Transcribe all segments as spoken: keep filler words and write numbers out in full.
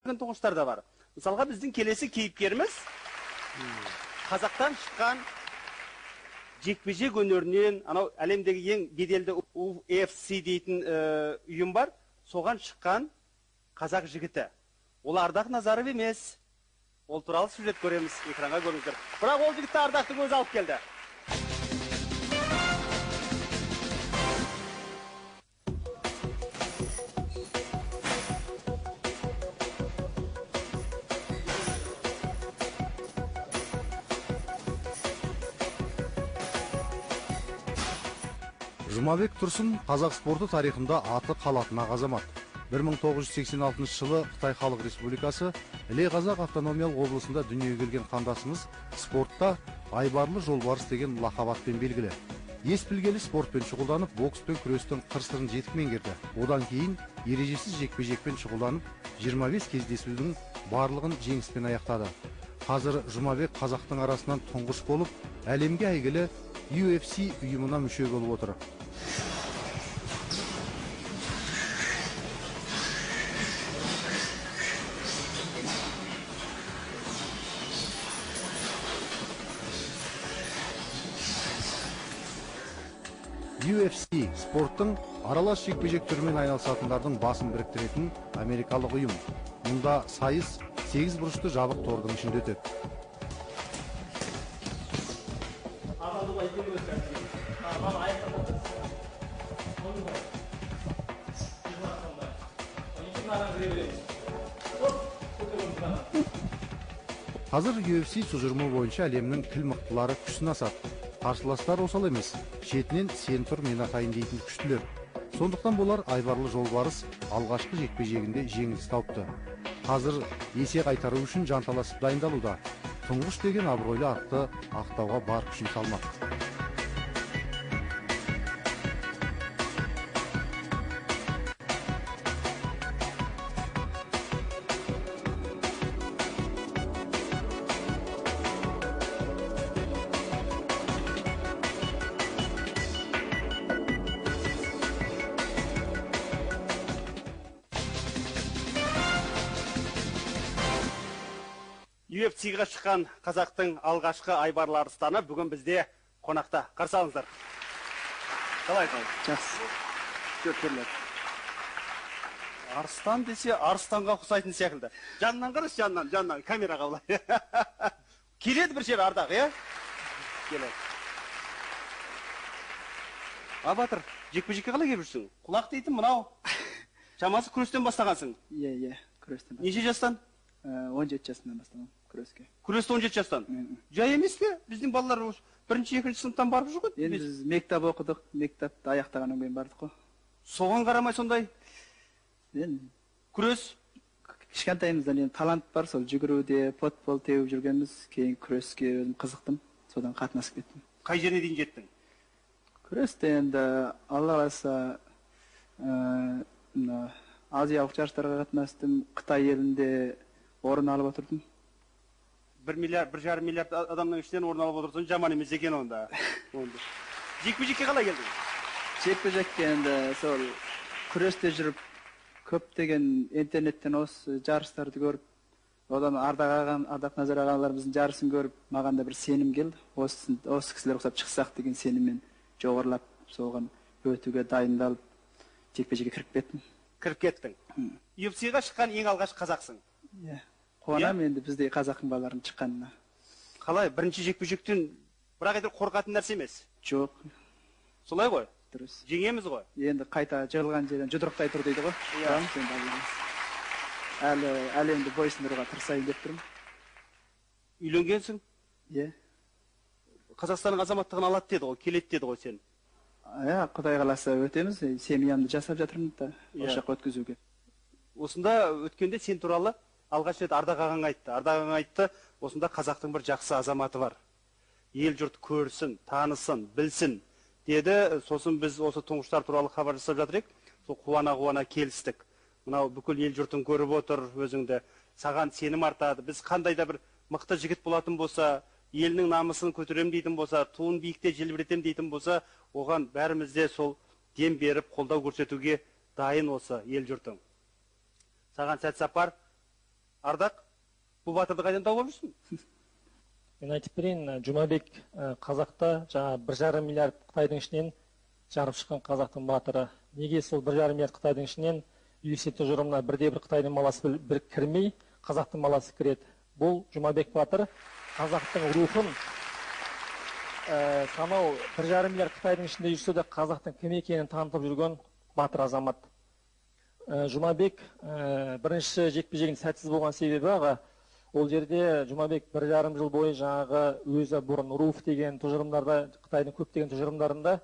тұңғыштар да бар. Мысалға біздің келесі кейіпкеріміз Қазақтан шыққан жекпе-жек өнерінен, анау әлемдегі ең беделді У Эф Си дейтін ұйым бар, соған шыққан қазақ жігіті. Ол Ардақ Назаров емес. Ол туралы сюжет көреміз, экранға көріңіздер. Бірақ ол жігітті Ардақтың өзі алып келді. Жұмабек Тұрсын қазақ спорты тарихында аты қалатын ақ азамат. бір мың тоғыз жүз сексен алтыншы жылы Қытай Халық Республикасы Іле Қазақ автономиялық облысында дүниеге келген қандасымыз спортта Айбарлы Жолбарыс деген лақап атпен белгілі. Ес білгелі спортпен шұғылданып, бокс пен күрестің қыр-сырын жетік меңгерді. Одан кейін ережесіз жекпе-жекпен шұғылданып, жиырма бес кездесудің барлығын жеңіспен аяқтады. Қазір Жұмабек қазақтың арасынан тұңғыш болып, әлемге әйгілі Ю Эф Си ұйымына мүше болып отыр. Ю Эф Си спорттың аралас жекпе-жек түрімен айналысатындардың басын біріктіретін америкалық ұйым. Мұнда сайыс сегіз бұрышты жабық тордың ішінде өтеді. Қазір Ю Эф Си тұжырымы бойынша әлемнің кіл мықтылары күш сынасады. Қарсыластар осал емес, шетінен сен тұр мен атайын дейтін күштілер. Сондықтан болар Айбарлы Жолбарыс алғашқы жекпе-жегінде жеңіліс тауыпты. Қазір есе қайтару үшін жанталасып дайындалуда. Тұңғыш деген абыройлы атты ақтауға бар күшін салмақ. Ю Эф Си-ға шыққан қазақтың алғашқы Айбарлы арыстаны бүгін бізде қонақта. Қарсы алыңыздар. Қалай қалай? Жақсы. Көкерлер. Арыстан десе, арыстанға ұқсайтын секілді. Жанынан қарас, жанынан, жанынан, камераға былай. Келеді бір жер Ардақ, е? Келеді. А, Батыр, жекпе-жекке қалай келіп жүрсің? Құлақ дейтін мынау. Шамасы күрестен бастағансың. Иә, иә, күрестен. Неше жастан? он жеті жасынан бастаған күреске. Күресті он жеті жастан? Жай емес пе? Біздің балалар бірінші, екінші сыныптан барып жүр ғой. Енді біз мектеп оқыдық, мектепті аяқтағаннан кейін бардық қой. Соған қарамай сондай? Енді күрес? Кішкентайымыздан енді талант бар, сол жүгіруде, футбол теуіп жүргенбіз, кейін күреске өзім қызықтым, содан қатынасып кеттім. Қай жеріне дейін жеттің? Күресте енді Алла қаласа азиялық жарыстарға қатынастым, Қытай елінде орын алып отырдым. Бір миллиард, бір жарым миллиард адамның ішінен орын алып отырсын, жаман емес екен онда. Жекпе-жекке қалай келдің? Жекпе-жекке енді сол күресте жүріп, көптеген интернеттен осы жарыстарды көріп, одан Ардақ Назар ағаларымыздың жарысын көріп, маған да бір сенім келді. Осы кісілер ұқсап шықсақ деген сеніммен жоғарылап, соған өтуге дайындалып, жекпе-жекке кіріп кеттім. Кіріп кеттің. Ю Эф Си-ға шыққан ең алғаш қазақсың. Иә. Қуанам енді біздей қазақтың балаларын шыққанына. Қалай? Бірінші жекпе-жектен бірақ айтыр қорқатын нәрсе емес? Жоқ. Солай ғой? Дұрыс. Жеңеміз ғой? Енді қайта жығылған жерден жұдырықтай тұр дейді ғой. Әлі әлемді бойсындыруға тырысайын деп тұрмын. Үйленгенсің? Иә. Қазақстанның азаматтығын алады деді ғой, келеді деді ғой сен. Иә, Құдай қаласа өтеміз, семьямды жасап жатырмын да, осы жаққа өткізуге. Осында өткенде сен туралы алғаш рет Ардақ ағаң айтты. Ардақ ағаң айтты, осында қазақтың бір жақсы азаматы бар. Ел жұрт көрсін, танысын, білсін деді. Сосын біз осы тұңғыштар туралы хабар жасап жатыр едік. Сол қуана-қуана келістік. Мынау бүкіл ел жұртын көріп отыр өзіңді. Саған сенім артады. Біз қандай да бір мықты жігіт болатын болса, елінің намысын көтерем дейтін болса, туын биікте желбіретем дейтін болса, оған бәрімізде сол дем беріп, қолдау көрсетуге дайын осы ел жұртың. Саған сәт сапар, Ардақ, бұл батырды қайдан тауып жүрсің? Мен айтып берейін, Жұмабек қазақта жаңа бір жарым миллиард Қытайдың ішінен жарып шыққан қазақтың батыры. Неге сол бір жарым миллиард Қытайдың ішінен ю эф си тұжырымына бірде бір Қытайдың баласы бір кірмей, қазақтың баласы кіреді? Бұл Жұмабек батыр қазақтың рухын санау бір жарым миллиард Қытайдың ішінде жүрсе де қазақтың кім екенін танытып жүрген батыр азамат. Жұмабек бірінші жекпе-жегін сәтсіз болған себебі аға, ол жерде Жұмабек бір жарым жыл бойы жаңағы өзі бұрын руф деген тұжырымдарда, Қытайдың көптеген тұжырымдарында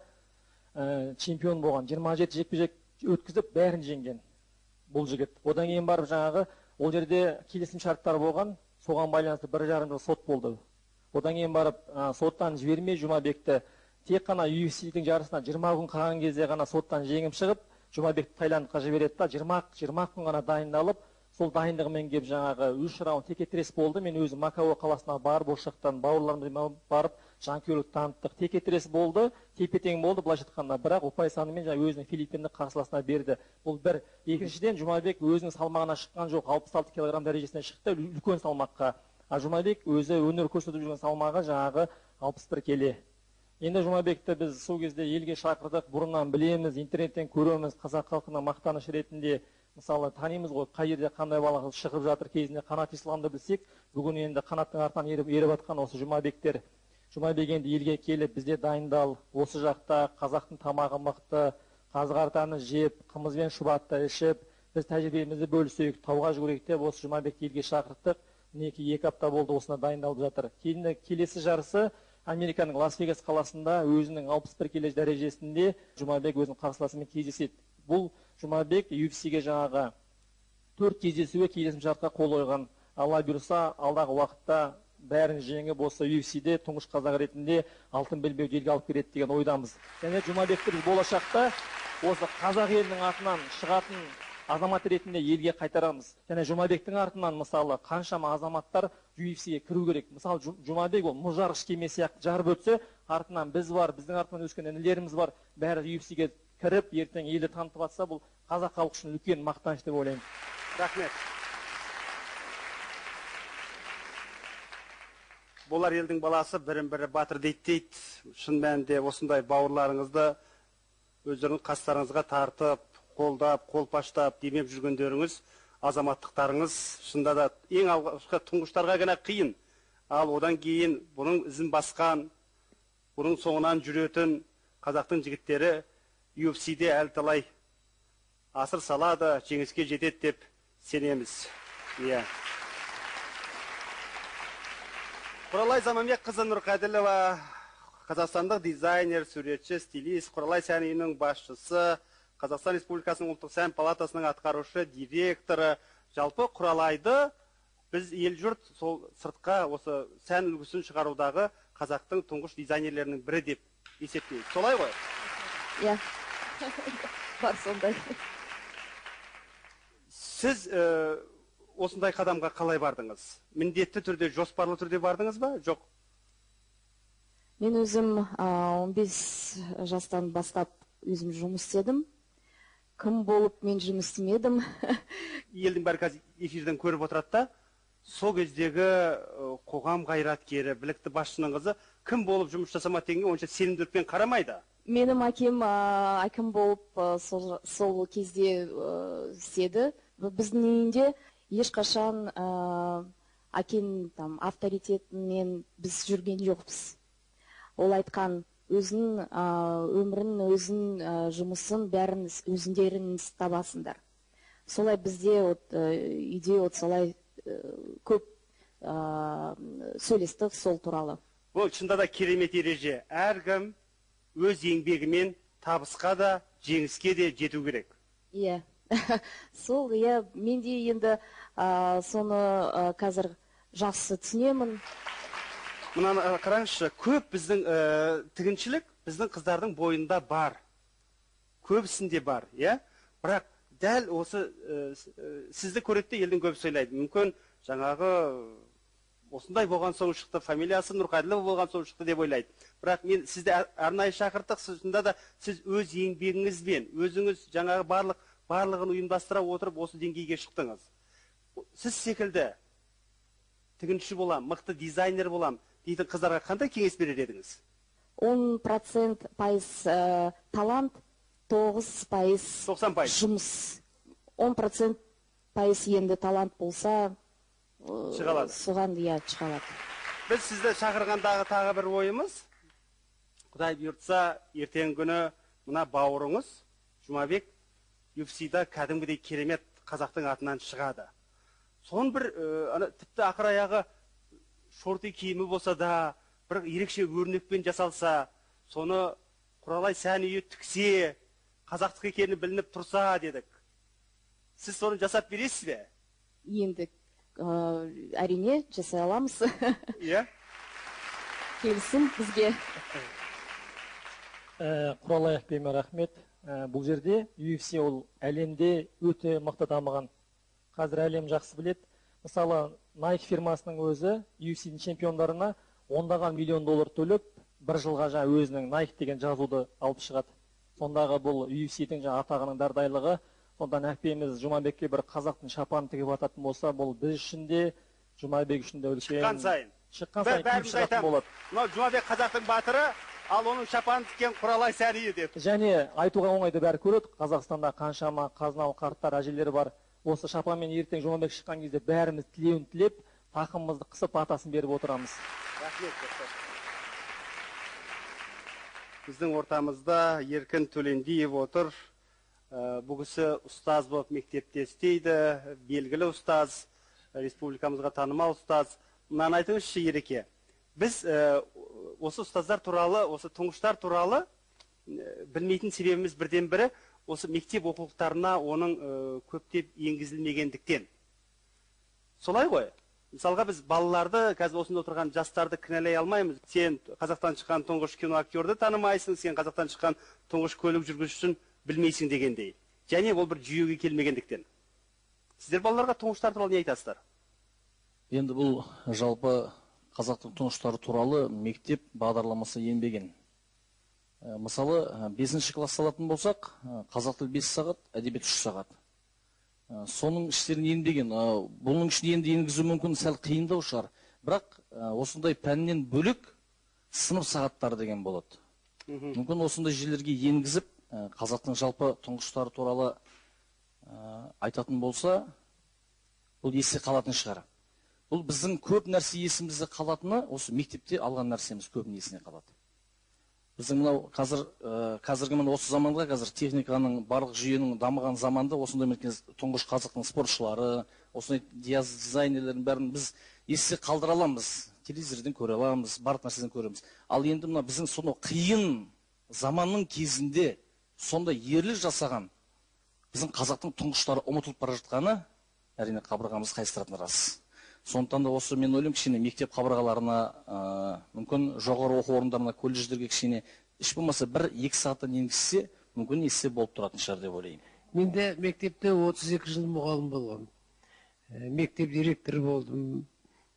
чемпион болған. жиырма жеті жекпе-жек өткізіп бәрін жеңген бұл жігіт. Одан кейін барып жаңағы ол жерде келісім шарттар болған, соған байланысты бір жарым жыл сот болды. Одан кейін барып соттан жібермей Жұмабекті тек қана ю эф си-дің жарысына жиырма күн қалған кезде ғана соттан жеңіп шығып, Жұмабекті Таиландқа жібереді да, жиырма күн ғана дайындалып, сол дайындығымен келіп жаңағы үш раунд текетірес болды. Мен өзім Макао қаласына барып, осы жақтан бауырларымызбен барып жанкүйерлік таныттық. Текетірес болды, тепе-тең болды былайша айтқанда, бірақ ұпай санымен жаңа өзінің Филиппинді қарсыласына берді. Бұл бір. Екіншіден Жұмабек өзінің салмағына шыққан жоқ, алпыс алты килограмм дәрежесіне шықты, үлкен салмаққа. А Жұмабек өзі өнер көрсетіп жүрген салмағы жаңағы алпыс бір келе. Енді Жұмабекті біз сол кезде елге шақырдық, бұрыннан білеміз, интернеттен көреміз, қазақ халқына мақтаныш ретінде мысалы танимыз ғой, қай жерде қандай бала шығып жатыр, кезінде қанат исламды білсек, бүгін енді қанаттың артынан еріп еріп атқан осы Жұмабектер. Жұмабек енді елге келіп, бізде дайындал, осы жақта қазақтың тамағы мықты, қазғартаны жеп, қымызбен шұбатты ішіп, біз тәжірибемізді бөлісейік, тауға жүгірейік деп осы Жұмабекті елге шақырттық. Мінекей екі апта болды осына дайындалып жатыр. Кейін келесі жарысы Американың Лас-Вегас қаласында өзінің алпыс бір келе дәрежесінде Жұмабек өзінің қарсыласымен кездеседі. Бұл Жұмабек ю эф си-ге жаңағы төрт кездесуге келісім шартқа қол қойған. Алла бұйырса, алдағы уақытта бәрін жеңіп осы ю эф си-де тұңғыш қазақ ретінде алтын белбеуді елге алып келеді деген ойдамыз. Және Жұмабекті біз болашақта осы қазақ елінің атынан шығатын азамат ретінде елге қайтарамыз. Және Жұмабектің артынан мысалы қаншама азаматтар ю эф си-ге кіру керек. Мысалы Жұмабек ол мұзжарғыш кеме сияқты жарып өтсе, артынан біз бар, біздің артынан өскен інілеріміз бар, бәрі ю эф си-ге кіріп, ертең елді танытып жатса, бұл қазақ халқы үшін үлкен мақтаныш деп ойлаймын. Рахмет. Болар елдің баласы бірін-бірі батыр дейді дейді. Шын мәнінде осындай бауырларыңызды өздеріңіз қастарыңызға тартып, қолдап, қолпаштап, демеп жүргендеріңіз, азаматтықтарыңыз шында да ең алғашқы тұңғыштарға ғана қиын. Ал одан кейін бұның ізін басқан, бұның соңынан жүретін қазақтың жігіттері ю эф си-де әлі талай асыр салады, жеңіске жетеді деп сенеміз. Иә. Құралай Заманбекқызы Нұрқаділова, қазақстандық дизайнер, суретші, стилист, Құралай сән үйінің басшысы, Қазақстан Республикасының ұлттық сән палатасының атқарушы директоры. Жалпы Құралайды біз ел жұрт сол сыртқа осы сән үлгісін шығарудағы қазақтың тұңғыш дизайнерлерінің бірі деп есептейді. Солай ғой? Иә. Бар сондай. Сіз осындай қадамға қалай бардыңыз? Міндетті түрде, жоспарлы түрде бардыңыз ба? Жоқ. Мен өзім он бес жастан бастап өзім жұмыс істедім. Кім болып мен жұмыс істемедім. Елдің бәрі қазір эфирден көріп отырады да, сол кездегі қоғам қайраткері, білікті басшының қызы кім болып жұмыс жасамады дегенге онша сенімділікпен қарамайды. Менің әкем әкім болып сол кезде істеді. Біздің үйінде ешқашан әкем авторитетімен біз жүрген жоқпыз. Ол айтқан өзінің өмірін, өзінің жұмысын бәрін өзіндерін табасыңдар. Солай бізде үйде солай көп сөйлестік сол туралы. Бұл шында да керемет ереже. Әркім өз еңбегімен табысқа да, жеңіске де жету керек. Иә. Сол, иә, мен де енді соны қазір жақсы түсінемін. Мұнан қараңызшы, көп біздің тігіншілік біздің қыздардың бойында бар. Көбісінде бар, иә? Бірақ дәл осы сізді көректе елдің көбісі ойлайды. Мүмкін жаңағы осындай болған соң шықты, фамилиясы Нұрқаділова болған соң шықты деп ойлайды. Бірақ мен сізді арнайы шақырттық, сізінде да сіз өз еңбегіңізбен, өзіңіз жаңағы барлық барлығын ұйымдастыра отырып осы деңгейге шықтыңыз. сіз секілді тігінші болам, мықты дизайнер болам дейтін қыздарға қандай кеңес берер едіңіз? он процент пайыз ә, талант, тоғыз пайыз тоқсан пайыз жұмыс. он процент пайыз енді талант болса, шығалады. соған иә шығалады. Біз сізді шақырғандағы тағы бір ойымыз, Құдай бұйыртса, ертең күні мына бауырыңыз Жұмабек ю эф си-да кәдімгідей керемет қазақтың атынан шығады. Сон бір ә, тіпті ақыр аяғы шорты киімі болса да, бір ерекше өрнекпен жасалса, соны Құралай сән үйі тіксе, қазақтық екені білініп тұрса дедік. Сіз соны жасап бересіз бе? Енді ә, әрине жасай аламыз. Иә? Келсін бізге. Құралай Ақбердіме рахмет. Бұл жерде ю эф си ол әлемде өте мықты дамыған. Қазір әлем жақсы білет. Мысалы, Nike фирмасының өзі ю эф си-дің чемпиондарына ондаған миллион доллар төліп, бір жылға жаңа өзінің Nike деген жазуды алып шығады. Сондағы бұл ю эф си-дің жаңа атағының дардайлығы. Сондан әкпеміз Жұмабекке бір қазақтың шапанын тігіп ататын болса, бұл біз үшін де, Жұмабек үшін де үлкен. Шыққан сайын. Шыққан сайын киіп шығатын болады. Мынау Жұмабек қазақтың батыры, ал оның шапанын тіккен Құралай сән үйі деп. Және айтуға оңайды бәрі көреді. Қазақстанда қаншама қазыналы қарттар, әжелері бар. Осы шапанмен ертең Жұмабек шыққан кезде бәріміз тілеуін тілеп, тақымымызды қысып батасын беріп отырамыз. Рахмет. Біздің ортамызда Еркін Төлендиев отыр. Бұл кісі ұстаз болып мектепте істейді, белгілі ұстаз, республикамызға танымал ұстаз. Мынаны айтыңызшы, Ереке. Біз осы ұстаздар туралы, осы тұңғыштар туралы білмейтін себебіміз бірден бірі осы мектеп оқулықтарына оның көптеп енгізілмегендіктен. Солай ғой? Мысалға біз балаларды, қазір осында отырған жастарды кінәлай алмаймыз. Сен Қазақтан шыққан тұңғыш кино актерді танымайсың, сен Қазақтан шыққан тұңғыш көлік жүргізушісін білмейсің дегендей. Және ол бір жүйеге келмегендіктен. Сіздер балаларға тұңғыштар туралы не айтасыздар? Енді бұл жалпы қазақтың тұңғыштары туралы мектеп бағдарламасы енбеген. Мысалы, бесінші класс алатын болсақ, қазақ тілі бес сағат, әдебиет үш сағат. Соның іштерін енбеген. Бұның ішін енді енгізу мүмкін сәл қиындау шығар. Бірақ осындай пәннен бөлек сынып сағаттары деген болады. Мүмкін осындай жерлерге енгізіп, қазақтың жалпы тұңғыштары туралы айтатын болса, бұл есте қалатын шығар. Бұл біздің көп нәрсе есімізде қалатыны, осы мектепте алған нәрсеміз көбін есіне қалады. Біздің мынау қазір, қазіргі мына осы заманға, қазір техниканың барлық жүйенің дамыған заманда, осындай меркез тұңғыш қазақтың спортшылары, осындай дизайнерлердің бәрін біз есте қалдыра аламыз, телевизордан көре аламыз, барлық нәрседен көреміз. Ал енді мына біздің сонау қиын заманның кезінде сондай ерлік жасаған біздің қазақтың тұңғыштары ұмытылып бара жатқаны, әрине қабырғамыз қайыстыратын рас. Сондықтан да осы мен ойлаймын, кішкене мектеп қабырғаларына, мүмкін жоғары оқу орындарына, колледждерге кішкене іш болмаса бір екі сағаттан енгізсе, мүмкін есте болып тұратын шығар деп ойлаймын. Мен де мектепте отыз екі жыл мұғалім болғам. Мектеп директоры болдым,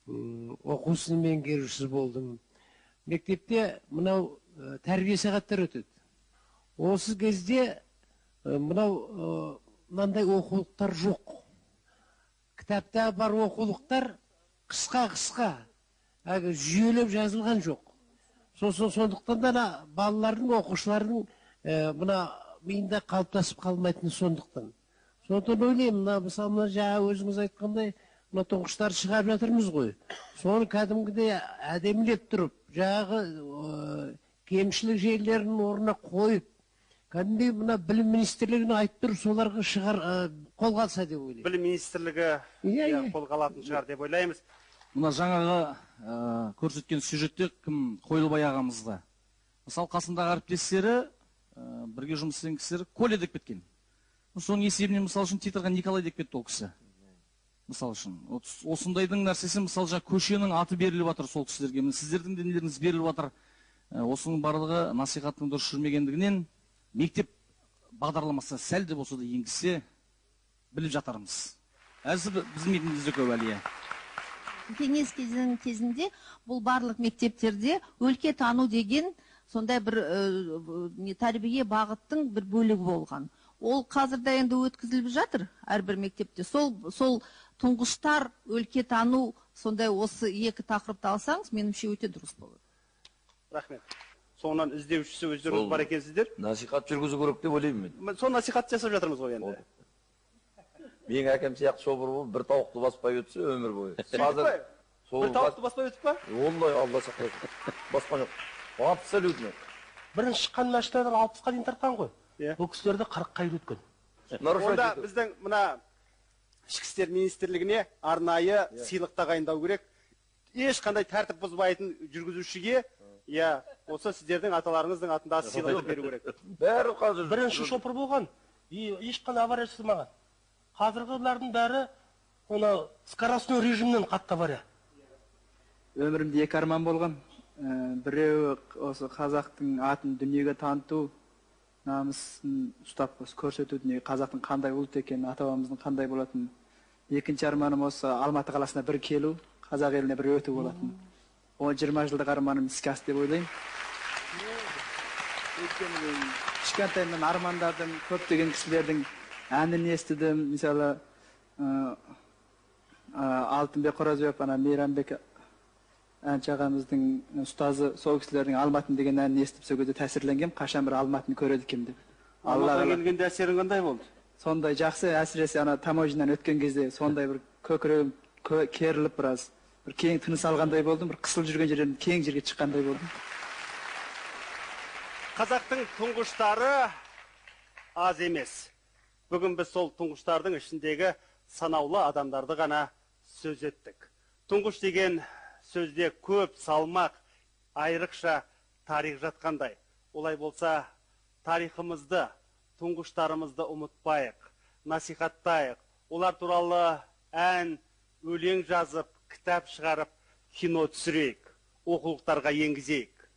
оқу ісінің меңгерушісі болдым. Мектепте мынау тәрбие сағаттар өтеді. Осы кезде мынау мынандай оқулықтар жоқ. Кітапта бар оқулықтар қысқа-қысқа, жүйелеп жазылған жоқ. Сондықтан да балалардың, оқушылардың мына миында қалыптасып қалмайтыны сондықтан. Сондықтан ойлаймын, мына мысалы мына жаңа өзіңіз айтқандай, мына тұңғыштар шығарып жатырмыз ғой. Соны кәдімгідей әдемілеп тұрып, жаңағы кемшілік жерлерін орнына қойып, кәдімгідей мына білім министрлігіне айтып тұрып, соларға шығар қолға алса деп ойлаймын. Білім министрлігі қолға алатын шығар деп ойлаймыз. Мына жаңағы көрсеткен сюжетте кім Қойлыбай ағамызда. Мысалы қасындағы әріптестері, бірге жұмыс істеген кісілер Коля деп кеткен. Соның есебінен мысалы үшін титрға Николай деп кетті ол кісі. Мысалы үшін. Осындайдың нәрсесі мысалы жаңа көшенің аты беріліп жатыр сол кісілерге. Сіздердің денелеріңіз беріліп жатыр. Осының барлығы насихаттың дұрыс жүрмегендігінен мектеп бағдарламасы сәл де болса да енгізсе біліп жатармыз. Әзір біздің мектебімізде көп әлия. Кеңес кезінде бұл барлық мектептерде өлке тану деген сондай бір тәрбие бағыттың бір бөлігі болған. Ол қазірде енді өткізіліп жатыр әрбір мектепте. Сол сол тұңғыштар, өлкетану, сондай осы екі тақырыпты алсаңыз, меніңше өте дұрыс болады. Рахмет. Соңынан іздеушісі өздеріңіз бар екенсіздер. Насихат жүргізу керек деп ойлаймын мен. Сол насихат жасап жатырмыз ғой енді. Менің әкем сияқты шопыр болып, бір тауықты баспай өтсе өмір бойы. Бір тауықты баспай өтіп па? Ондай, Алла сақтасын. Басқан жоқ. Абсолютно. Бірінші шыққан мәшінелер алпысқа дейін тартқан ғой. Бұл кісілерді қырыққа үйреткен. Онда біздің мына ішкі істер министрлігіне арнайы сыйлық тағайындау керек. Ешқандай тәртіп бұзбайтын жүргізушіге, я, осы сіздердің аталарыңыздың атындағы сыйлық беру керек. Бәрі қазір. Бірінші шопыр болған, ешқандай авария жасамаған. Қазіргілердің бәрі оны скоростной режимнен қатты авария. Өмірімде екі арман болған. Біреуі осы қазақтың атын дүниеге таныту, намысын ұстап көрсету, дүниеге қазақтың қандай ұлт екенін, ата-бабамыздың қандай болатынын. Екінші арманым осы Алматы қаласына бір келу, қазақ еліне бір өту болатын. Ол жиырма жылдық арманым іске асты деп ойлаймын. Кішкентайымнан армандадым, көптеген кісілердің әнін естідім. Мысалы, Алтынбек Қоразбеков, ана Мейрамбек әнші ағамыздың ұстазы, сол кісілердің Алматын деген әнін естіп, сол кезде тәсірленгем, қашан бір Алматыны көреді екем деп. Алматыға келгенде әсерің қандай болды? Сондай жақсы, әсіресе ана таможнядан өткен кезде сондай бір көкірегім керіліп біраз, бір кең тыныс алғандай болдым, бір қысылып жүрген жерден кең жерге шыққандай болдым. Қазақтың тұңғыштары аз емес. Бүгін біз сол тұңғыштардың ішіндегі санаулы адамдарды ғана сөз еттік. Тұңғыш деген сөзде көп салмақ, айрықша тарих жатқандай. Олай болса, тарихымызды, тұңғыштарымызды ұмытпайық, насихаттайық. Олар туралы ән, өлең жазып, кітап шығарып, кино түсірейік, оқулықтарға енгізейік.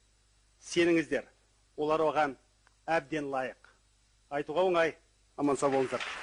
Сеніңіздер, олар оған әбден лайық. Айтуға оңай, аман сау болыңыздар.